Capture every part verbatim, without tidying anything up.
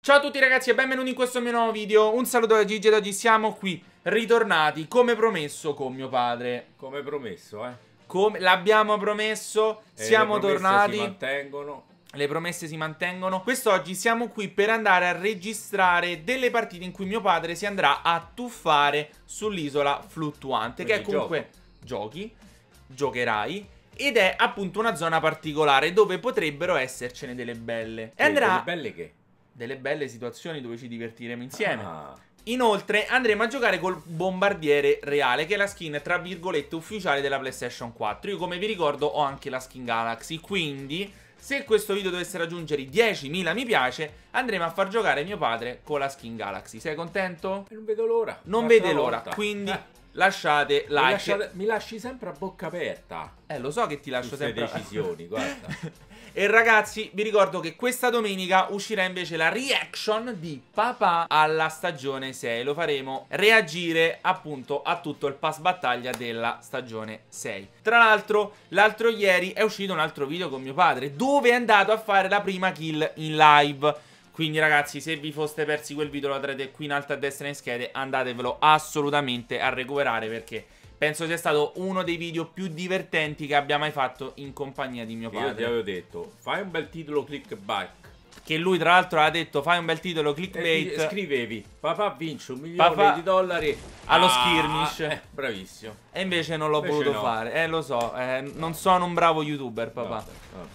Ciao a tutti ragazzi e benvenuti in questo mio nuovo video. Un saluto da Gigi ed oggi siamo qui, ritornati, come promesso con mio padre. Come promesso, eh. Come l'abbiamo promesso, e siamo le promesse tornati. si mantengono. Le promesse si mantengono. Quest'oggi siamo qui per andare a registrare delle partite in cui mio padre si andrà a tuffare sull'isola fluttuante. Quindi che è comunque giochi, giocherai. Ed è appunto una zona particolare dove potrebbero essercene delle belle. E Che, andrà... delle belle che? Delle belle situazioni dove ci divertiremo insieme. Ah. Inoltre andremo a giocare col bombardiere reale, che è la skin tra virgolette ufficiale della PlayStation quattro. Io come vi ricordo ho anche la skin Galaxy, quindi se questo video dovesse raggiungere i diecimila mi piace andremo a far giocare mio padre con la skin Galaxy. Sei contento? Non vedo l'ora. Non L'altra vede l'ora, volta. quindi eh. lasciate like. mi, lasciate, mi lasci sempre a bocca aperta. Eh lo so che ti lascio Queste sempre decisioni, guarda. E ragazzi, vi ricordo che questa domenica uscirà invece la reaction di papà alla stagione sei. Lo faremo reagire appunto a tutto il pass battaglia della stagione sei. Tra l'altro, l'altro ieri è uscito un altro video con mio padre, dove è andato a fare la prima kill in live. Quindi ragazzi, se vi foste persi quel video lo troverete qui in alto a destra in schede, andatevelo assolutamente a recuperare perché... penso sia stato uno dei video più divertenti che abbia mai fatto in compagnia di mio padre. Io ti avevo detto, fai un bel titolo clickbait. Che lui tra l'altro ha detto, fai un bel titolo clickbait. E scrivevi, papà vince un milione Papà di dollari allo ah, skirmish. Eh, bravissimo. E invece non l'ho Invece voluto no. fare. Eh lo so, eh, non sono un bravo youtuber papà. Vabbè, vabbè.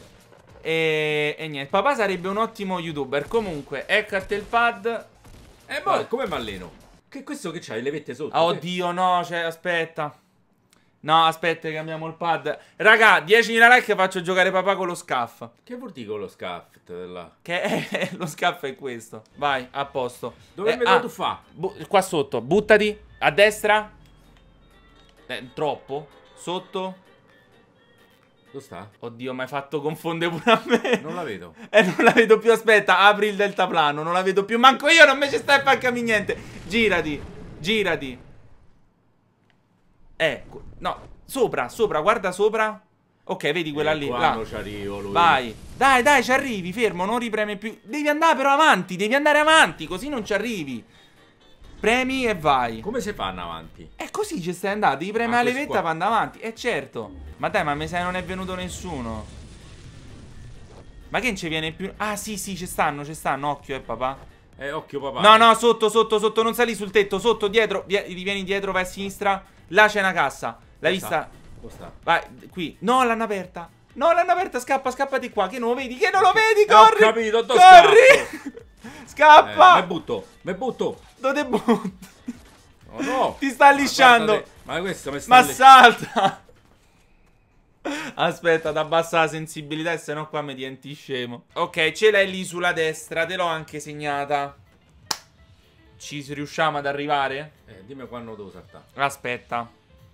E, e niente, papà sarebbe un ottimo youtuber. Comunque, ecco a te il pad. Eh ma come mi alleno? Che questo che c'hai? Le vette sotto? Oh, oddio no, cioè aspetta. No, aspetta, cambiamo il pad. Raga, diecimila like e faccio giocare papà con lo scaff. Che vuol dire con lo scaff? Là? Che è, lo scaff è questo. Vai, a posto. Dove eh, me lo ah, tu fa? Qua sotto, buttati. A destra. Eh, troppo. Sotto. Dove sta? Oddio, mi hai fatto confondere pure a me. Non la vedo. Eh, non la vedo più. Aspetta, apri il deltaplano. Non la vedo più. Manco io, non me ci stai a far capire niente. Girati, girati. Ecco, no, sopra, sopra, guarda sopra. Ok, vedi quella eh, lì, quando là. ci arrivo lui. Vai, dai, dai, ci arrivi, fermo, non ripreme più. Devi andare però avanti, devi andare avanti, così non ci arrivi. Premi e vai. Come si fanno avanti? E così ci stai andando, devi premere Ah, la questo levetta qua. e andare avanti. E certo. Ma dai, ma mi sa che non è venuto nessuno. Ma che non ci viene più? Ah, sì, sì, ci stanno, ci stanno, occhio, eh, papà. Eh, occhio papà. No, no, sotto, sotto, sotto, non sali sul tetto, sotto, dietro, vieni dietro, vai a sinistra. Là c'è una cassa. L'hai vista? Dove sta? Vai, qui. No, l'hanno aperta. No, l'hanno aperta, scappa, scappati qua. Che non lo vedi? Che non lo vedi? Eh, ho Corri! capito, dove corri! Scappa! Eh, me butto, me butto. Dove butti? Oh no! Ti sta lisciando. Ma questo mi sta Ma li- salta! Aspetta, ti abbassa la sensibilità, se no qua mi diventi scemo. Ok, ce l'hai lì sulla destra, te l'ho anche segnata. Ci riusciamo ad arrivare? Eh, dimmi quando devo saltare. Aspetta.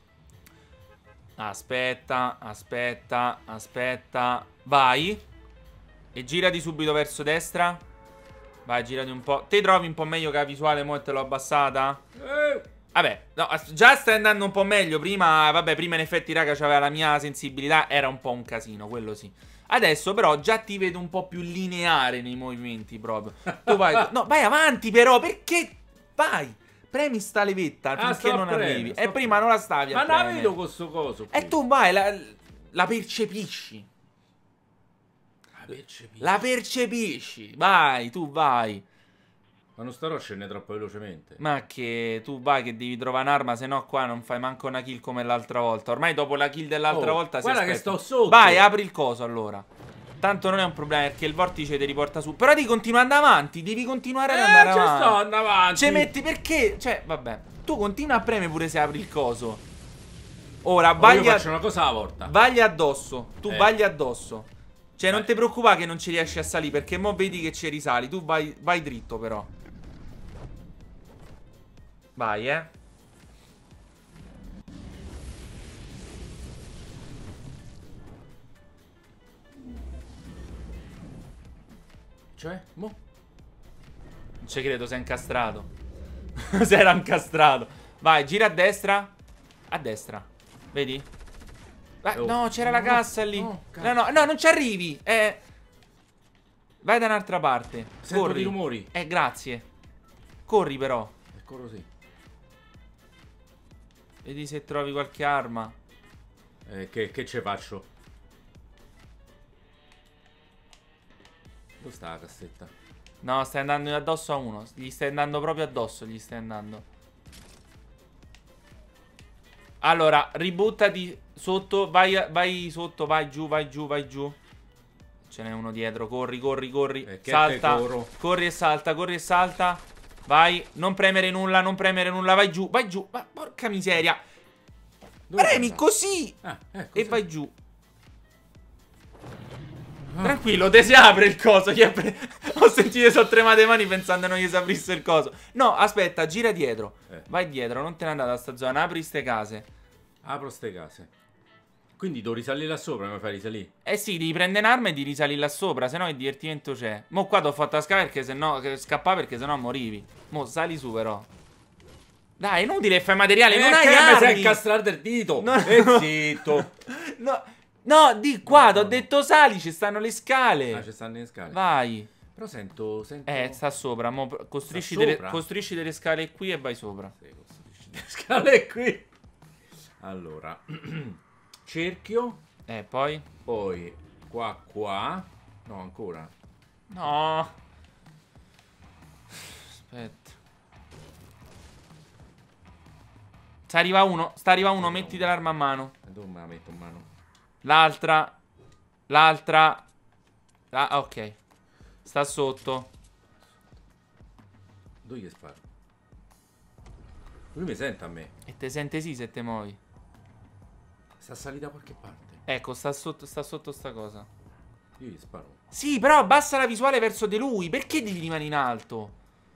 Aspetta, aspetta, aspetta. Vai. E girati subito verso destra. Vai, girati un po'. Te trovi un po' meglio che la visuale, mo' te l'ho abbassata? Eh. Vabbè, no, già stai andando un po' meglio. Prima, vabbè, prima in effetti, raga, c'aveva la mia sensibilità. Era un po' un casino, quello sì. Adesso però già ti vedo un po' più lineare nei movimenti proprio. Tu vai, no, vai avanti però, perché? Vai, premi sta levetta Ah, finché non premendo, arrivi. sto E prima non la stavi a Ma la premere. vedo con sto coso qui. E tu vai, la, la percepisci. La percepisci. La percepisci. Vai, tu vai. Ma non starò a scendere troppo velocemente. Ma che tu vai che devi trovare un'arma, se no qua non fai manco una kill come l'altra volta. Ormai dopo la kill dell'altra Oh, volta si guarda che aspetta. sto sotto. Vai, apri il coso allora. Tanto non è un problema perché il vortice ti riporta su. Però devi continuare ad andare avanti. Devi continuare ad Eh, andare ci avanti. sto andando avanti. Ci metti perché? Cioè, vabbè. Tu continua a premere pure se apri il coso. Ora, Oh, vai io a... faccio una cosa alla volta. Vagli addosso. Tu Eh. vagli addosso. Cioè, non Vai. ti preoccupare che non ci riesci a salire perché mo vedi che ci risali. Tu vai, vai dritto però. Vai, eh. Cioè? Mo? Non ci credo, sei incastrato. Si era incastrato. Vai, gira a destra. A destra. Vedi? Vai, Oh. no, c'era la No, cassa lì. no, No, no, no, non ci arrivi. Eh. Vai da un'altra parte. Sento Corri. dei rumori. Eh, grazie. Corri però. E corro sì. Vedi se trovi qualche arma. Eh, che, che ce faccio? Dove sta la cassetta? No, stai andando addosso a uno. Gli stai andando proprio addosso. Gli stai andando. Allora, ributtati sotto. Vai, vai sotto, vai giù, vai giù, vai giù. Ce n'è uno dietro. Corri, corri, corri. Eh, che salta. corro. Corri e salta, corri e salta. Vai. Non premere nulla, non premere nulla. Vai giù, vai giù. Ma porca miseria. Dove Premi sta? così. Ah, ecco, E sì. vai giù. Ah. Tranquillo, te si apre il coso. Gli apre... Ho sentito sono tremate le mani pensando non gli si aprisse il coso. No, aspetta, gira dietro. Eh. Vai dietro, non te ne andare da sta zona. Apri ste case. Apro ste case. Quindi devo risalire là sopra, mi fai risalire? Eh sì, devi prendere un'arma e di risalire là sopra, se no che divertimento c'è. Mo qua t'ho fatto scappare perché se no, scappare perché sennò morivi. Mo sali su però. Dai, è inutile, fai materiale, Eh, non hai che mi armi. sei incastrato del dito. No. E zitto. No, no, di qua, No, t'ho no. detto sali, ci stanno le scale. Ah, ci stanno le scale. Vai. Però sento, sento... Eh, sta sopra, mo costruisci, Sta delle, sopra? costruisci delle scale qui e vai sopra. Sì, costruisci le scale qui. Allora. Cerchio. Eh, poi? Poi qua, qua. No, ancora. No. Aspetta. Sta arriva uno, sta arriva uno, mettiti l'arma a mano. E dove me la metto in mano? L'altra. L'altra. Ah, ok. Sta sotto. Dove gli sparo? Lui mi sente a me. E te sente sì se te muovi. Sta salita da qualche parte. Ecco, sta sotto, sta sotto sta cosa. Io gli sparo. Sì, però abbassa la visuale verso di lui. Perché devi rimanere in alto?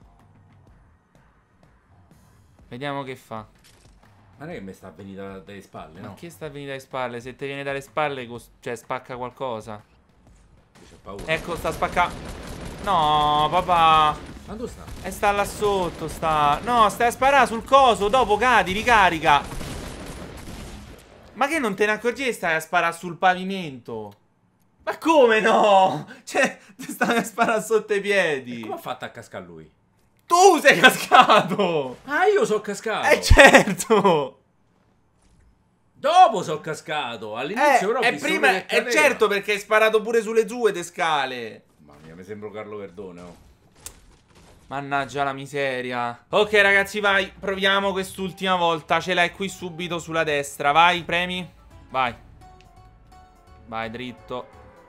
Vediamo che fa. Ma non è che mi sta a venire da- dalle spalle, Ma no? che sta a venire dalle spalle? Se te viene dalle spalle, cos- cioè spacca qualcosa. C'è paura. Ecco, sta spaccando. No, papà. Ma dove sta? E sta là sotto, sta. No, stai a sparare sul coso. Dopo cadi, ricarica. Ma che non te ne accorgi che stai a sparare sul pavimento? Ma come no? Cioè, ti stai a sparare sotto i piedi. Come ha fatto a cascare lui? Tu sei cascato. Ah, io sono cascato. Eh certo. Dopo sono cascato. All'inizio però ho Eh, è visto prima, lui che è cadeva. certo perché hai sparato pure sulle tue de scale. Mamma mia, mi sembro Carlo Verdone, oh. Mannaggia la miseria. Ok ragazzi, vai, proviamo quest'ultima volta. Ce l'hai qui subito sulla destra. Vai, premi. Vai. Vai dritto.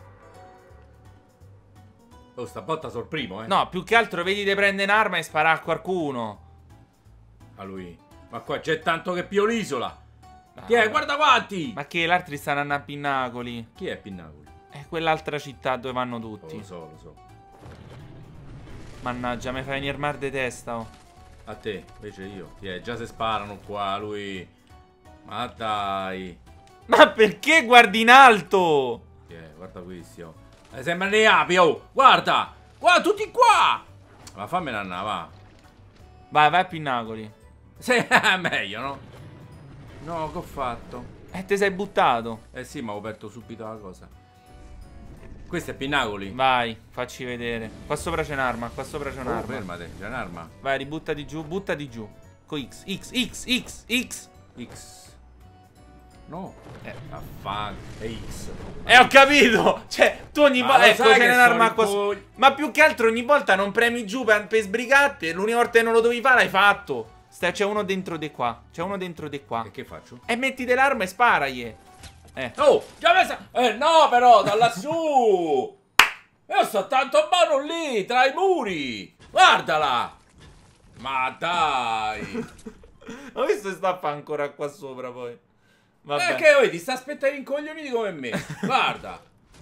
Oh, sta botta sono il primo, eh. No, più che altro vedi te prende un'arma e spara a qualcuno. A lui. Ma qua c'è tanto che pio l'isola. Ah, Chi è? Guarda quanti. Ma che l'altri stanno andando a Pinnacoli. Chi è Pinnacoli? È quell'altra città dove vanno Oh, tutti. lo so, lo so. Mannaggia, mi fai venire mal di testa, oh. A te, invece io. Chi è? Già se sparano qua, lui. Ma dai. Ma perché guardi in alto? Chi è? Guarda questi, oh. Eh, sembra ne api, oh. Guarda. Guarda, tutti qua. Ma fammela andare, va. Vai, vai a Pinnacoli. Sì, meglio, no? No, che ho fatto? E te sei buttato. Eh sì, ma ho aperto subito la cosa. Questo è Pinnacoli. Vai, facci vedere. Qua sopra c'è un'arma, qua sopra c'è Oh, un'arma. fermate, c'è un'arma. Vai, ributtati giù, buttati giù. Con X, X, X, X, X. X. No. Eh. Affan. È X. Eh, ho capito! Cioè, tu ogni Ma volta... lo Ecco, sai c'è che un'arma sono qua i su- poi- Ma più che altro ogni volta non premi giù per, per sbrigarti. E l'unica volta che non lo dovevi fare l'hai fatto. Stai- C'è uno dentro di qua. C'è uno dentro di qua. E che faccio? E mettiti l'arma e sparagli. Eh. Oh, già messa. Eh no, però, da lassù. Io sto tanto mano lì, tra i muri. Guardala. Ma dai. Ho visto che sta a fare ancora qua sopra poi. Vabbè. Eh, che vedi, sta aspettando incoglioniti come me. Guarda.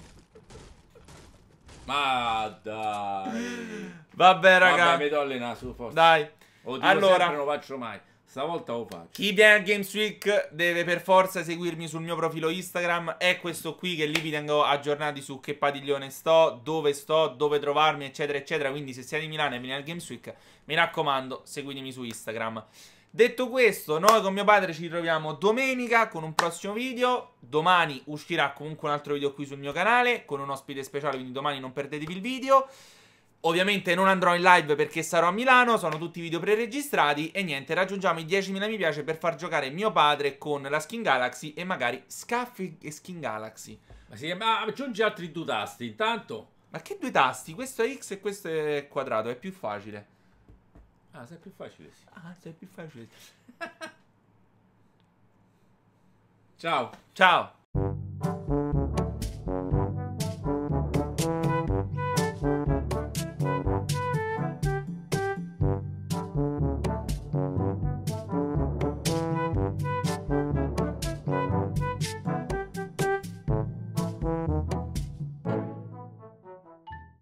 Ma dai. Vabbè, raga. Vabbè, mi do allenare su, forza. Dai. Oddio, Allora. sempre non lo faccio mai. Stavolta lo faccio. Chi viene a Games Week deve per forza seguirmi sul mio profilo Instagram. È questo qui che lì vi tengo aggiornati su che padiglione sto, dove sto, dove trovarmi, eccetera, eccetera. Quindi se siete di Milano e venite al Games Week, mi raccomando, seguitemi su Instagram. Detto questo, noi con mio padre ci ritroviamo domenica con un prossimo video. Domani uscirà comunque un altro video qui sul mio canale con un ospite speciale, quindi domani non perdetevi il video. Ovviamente non andrò in live perché sarò a Milano, sono tutti video preregistrati. E niente, raggiungiamo i diecimila mi piace per far giocare mio padre con la Skin Galaxy e magari Scaffi e Skin Galaxy. Ma, sì, ma aggiungi altri due tasti intanto. Ma che due tasti? Questo è X e questo è quadrato, è più facile. Ah, sei più facile, sì. Ah, sei più facile. Ciao. Ciao.